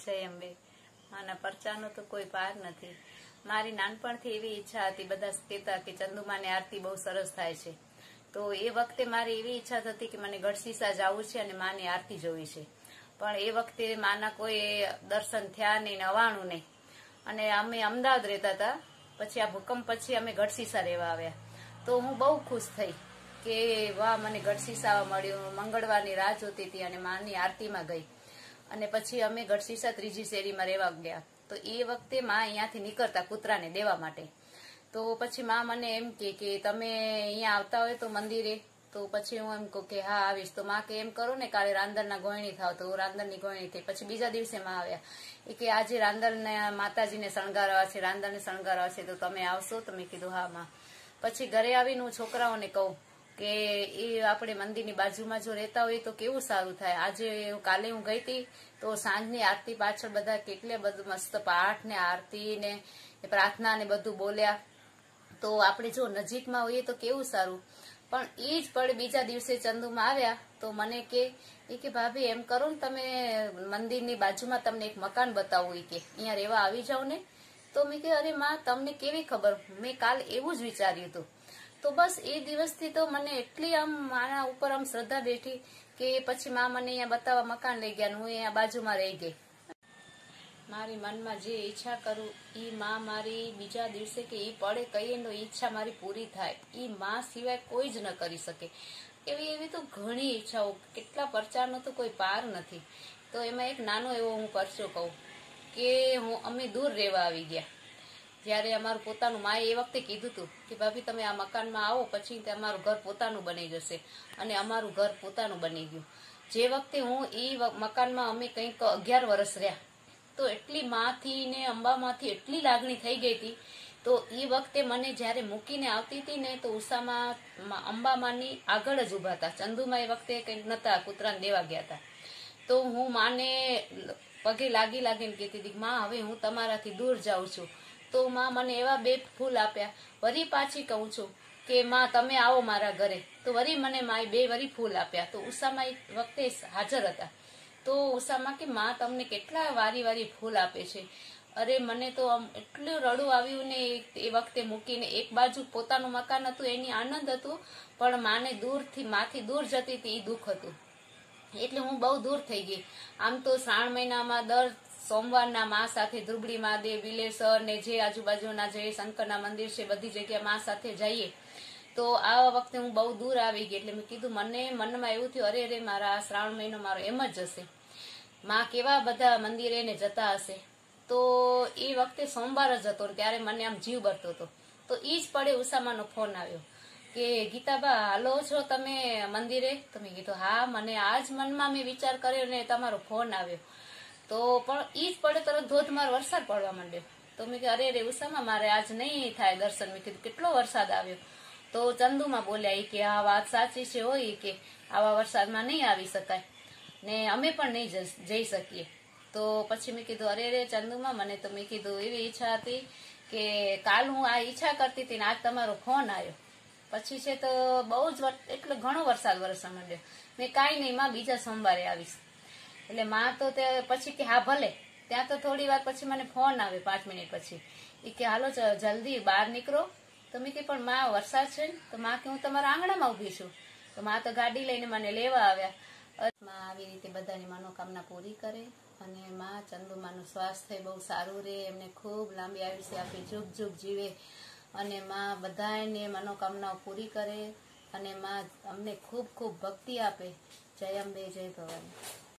જય અંબે. માના પરચાનો તો કોઈ પાર નથી. મારી નાનપણથી એવી ઈચ્છા હતી, બધા કહેતા કે ચંદુમાની આરતી બહુ સરસ થાય છે. તો એ વખતે મારી એવી ઈચ્છા થતી કે મને ગઢસીસા જવું છે અને માની આરતી જોવી છે. પણ એ વખતે માના કોઈ દર્શન થયા નહીં, નવાણું નહીં. અને અમે અમદાવાદ રહેતા હતા. પછી આ ભૂકંપ પછી અમે ગઢસીસા રહેવા આવ્યા. તો હું બહુ ખુશ થઈ કે વાહ, મને ગઢસીસા મળ્યું. મંગળવારની રાહ જોતી હતી અને માની આરતીમાં ગઈ. અને પછી અમે ગઢસીસા ત્રીજી શેરીમાં રહેવા ગયા. તો એ વખતે માં અહીંયાથી નીકળતા કૂતરાને દેવા માટે. તો પછી માં મને એમ કે તમે અહીંયા આવતા હોય તો મંદિરે, તો પછી હું એમ કહું કે હા આવીશ. તો માં કે એમ કરો ને, કાલે રાંદરના ગોયણી થાવ. તો રાંદરની ગોયણી થઈ. પછી બીજા દિવસે માં આવ્યા એ કે આજે રાંદરને માતાજીને શણગારવા છે, રાંદરને શણગારવા છે, તો તમે આવશો? તો મેં કીધું હા માં. પછી ઘરે આવીને હું છોકરાઓને કહું કે એ આપણે મંદિરની બાજુમાં જો રહેતા હોય તો કેવું સારું થાય. આજે કાલે હું ગઈ હતી તો સાંજની આરતી પાછળ બધા કેટલે બધું મસ્ત પાઠ ને આરતી ને પ્રાર્થના ને બધું બોલ્યા. તો આપણે જો નજીકમાં હોઈએ તો કેવું સારું. પણ એ જ પડે બીજા દિવસે ચંદુમાં આવ્યા તો મને કે ભાભી એમ કરો ને, તમે મંદિરની બાજુમાં તમને એક મકાન બતાવું, કે અહીંયા રહેવા આવી જાવ ને. તો મેં કહ્યું અરે માં, તમને કેવી ખબર? મેં કાલ એવું જ વિચાર્યું હતું. તો બસ એ દિવસથી તો મને એટલી આમ મારા ઉપર આમ શ્રદ્ધા બેઠી કે પછી માં મને અહીંયા બતાવવા મકાન લઈ ગયા. હું અહીંયા બાજુમાં રહી ગઈ. મારી મનમાં જે ઈચ્છા કરું એ માં મારી બીજા દિવસે કે એ પડે કહીએ તો ઈચ્છા મારી પૂરી થાય. એ માં સિવાય કોઈ જ ન કરી શકે. એવી એવી તો ઘણી ઈચ્છાઓ, કેટલા પરચાનો તો કોઈ પાર નથી. તો એમાં એક નાનો એવો હું પરચો કહું કે અમે દૂર રહેવા આવી ગયા. જયારે અમારું પોતાનું, માએ એ વખતે કીધું હતું કે ભાભી તમે આ મકાનમાં આવો પછી અમારું ઘર પોતાનું બની જશે. અને અમારું ઘર પોતાનું બની ગયું. જે વખતે હું એ મકાનમાં અમે કંઈક 11 વર્ષ રહ્યા, તો એટલી માંથી ને અંબામાંથી એટલી લાગણી થઈ ગઈ હતી. તો એ વખતે મને જયારે મૂકીને આવતી હતી ને, તો ઉષામાં અંબામાની આગળ જ ઉભા હતા. ચંદુમાં એ વખતે કંઈક નતા, કૂતરાને દેવા ગયા હતા. તો હું માને પગે લાગીને કહેતી હતી માં હવે હું તમારાથી દૂર જાઉં છું. તો માં મને એવા 2 ફૂલ આપ્યા. વરી પાછી કહું છું કે માં તમે આવો મારા ઘરે. તો વરી મને માએ 2 વરી ફૂલ આપ્યા. તો ઉષામાં એક વખતે હાજર હતા. તો ઉષામાં કે માં તમને કેટલા વારી ફૂલ આપે છે. અરે મને તો આમ એટલું રડું આવ્યું ને એ વખતે મૂકીને. એક બાજુ પોતાનું મકાન હતું એની આનંદ હતું, પણ માને માથી દૂર જતી હતી એ દુઃખ હતું. એટલે હું બહુ દૂર થઈ ગઈ. આમ તો શ્રાવણ મહિનામાં દર સોમવારના માં સાથે ધ્રુબડી મહાદેવ, વિલેસર ને જે આજુબાજુના જે શંકરના મંદિર છે બધી જગ્યાએ માં સાથે જઈએ. તો આ વખતે હું બહુ દૂર આવી ગઈ. એટલે મેં કીધું, મને મનમાં એવું થયું અરે મારા શ્રાવણ મહિનો મારો એમ જ જશે. માં કેવા બધા મંદિરે ને જતા હશે. તો એ વખતે સોમવાર જ હતો, ત્યારે મને આમ જીવ બળતો હતો. તો એ જ પડે ઉષામાનો ફોન આવ્યો કે ગીતાબા હાલો છો તમે મંદિરે? તો મેં કીધું હા, મને આજ મનમાં મેં વિચાર કર્યો ને તમારો ફોન આવ્યો. તો પણ ઈ જ પડે તરત ધોધમાર વરસાદ પડવા માંડ્યો. તો મેં કીધું અરે ઉષામાં મારે આજ નહીં થાય દર્શન. મેં કીધું કેટલો વરસાદ આવ્યો. તો ચંદુમાં બોલ્યા કે આ વાત સાચી છે, હોય કે આવા વરસાદમાં નહીં આવી શકાય ને અમે પણ નહીં જઈ શકીએ. તો પછી મેં કીધું અરે ચંદુમાં, મને તો મેં કીધું એવી ઈચ્છા હતી કે કાલ હું આ ઈચ્છા કરતી હતી ને આજ તમારો ફોન આવ્યો. પછી છે તો બહુ જ એટલો ઘણો વરસાદ વરસવા માંડ્યો. મેં કાંઈ નહીં માં, બીજા સોમવારે આવીશ. એટલે માં તો પછી કે હા ભલે. ત્યાં તો થોડી વાર પછી મને ફોન આવે 5 મિનિટ પછી. એ કે હાલો જલ્દી બહાર નીકળો. તો મેં કે પણ માં વરસાદ છે ને. તો માં કે હું તમારા આંગણામાં ઉભી છું. તો માં તો ગાડી લઈને મને લેવા આવ્યા. માં આવી રીતે બધાની મનોકામના પૂરી કરે. અને માં ચંદુમાનું સ્વાસ્થ્ય બહુ સારું રહે, એમને ખૂબ લાંબી આયુષ્ય આપે, જુગ જીવે. અને માં બધાને મનોકામનાઓ પૂરી કરે. અને માં અમને ખૂબ ભક્તિ આપે. જય અંબે, જય ભવાની.